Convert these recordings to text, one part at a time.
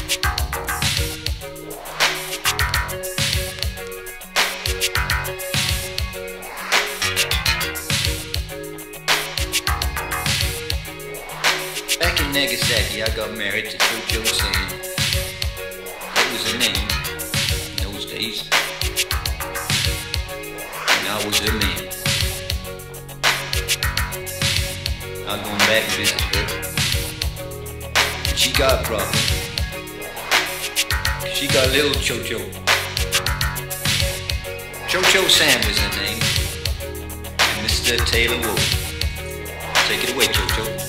Back in Nagasaki, I got married to Cho-Cho San. That was her name in those days. And I was her man. I'm going back and visit her. And she got a problem. She got a little Cho-Cho. Cho-Cho San was her name. And Mr. Taylor Wolf. Take it away, Cho-Cho.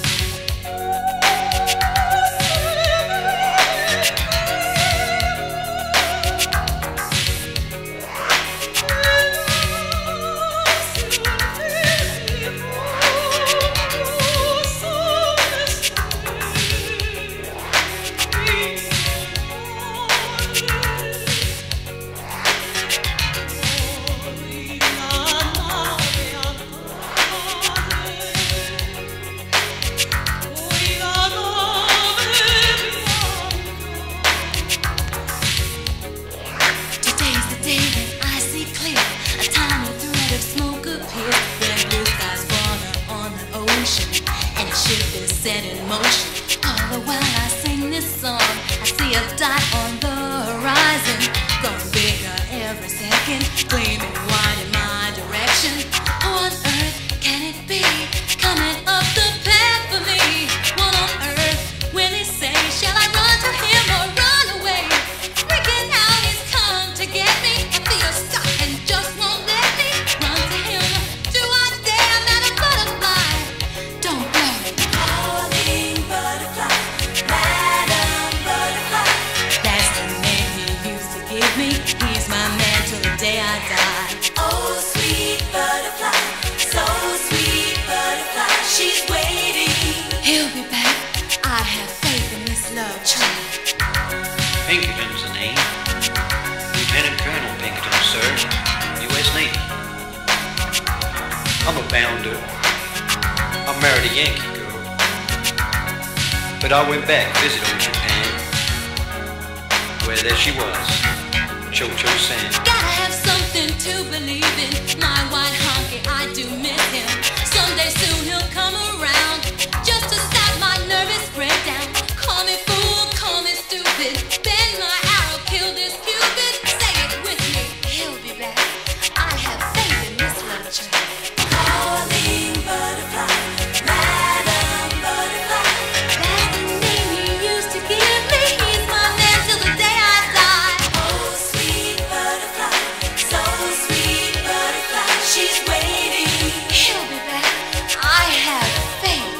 Set in motion. All the while I sing this song, I see a dot on the horizon, growing bigger every second, gleaming wide in my direction. Who on earth can it be coming up the path for me? What on earth will he say? Shall I run to him or run away? Freaking out, he's come to get me. I feel stuck and just won't let me run to him. Do I dare? I'm not a butterfly. Don't worry. He's my man till the day I die. Oh, sweet butterfly, so sweet butterfly, she's waiting. He'll be back. I have faith in this love tree. Pinkerton's the name. Lieutenant Colonel Pinkerton, sir. U.S. Navy. I'm a bounder. I married a Yankee girl. But I went back to visit old Japan. Where there she was. Cho-Cho San. Gotta have something to believe in. My white honky, I do miss him. Someday soon he'll come around, just to stop my nervous breakdown. Call me fool, call me stupid. Bend my arrow, kill this Cupid. Say it with me, he'll be back. I have faith in this love tree. Calling butterfly, Madam Butterfly. That's the name he used to give me. He's my man till the day I die. She's waiting. He'll be back. I have faith.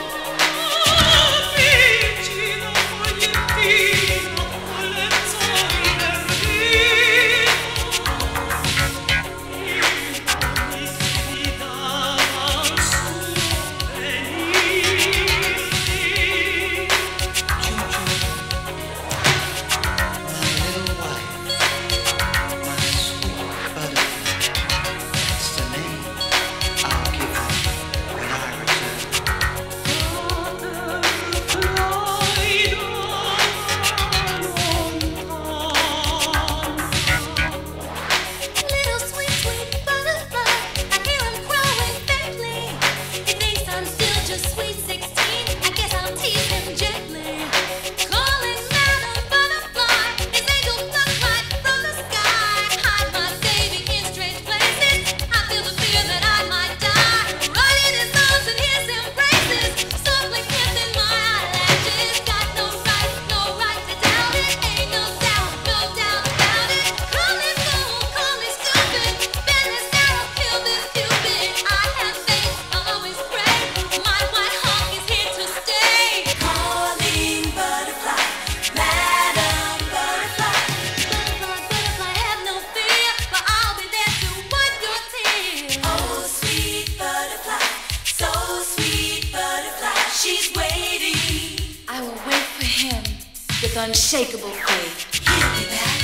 With unshakable faith, he'll be back.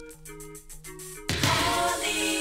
Calling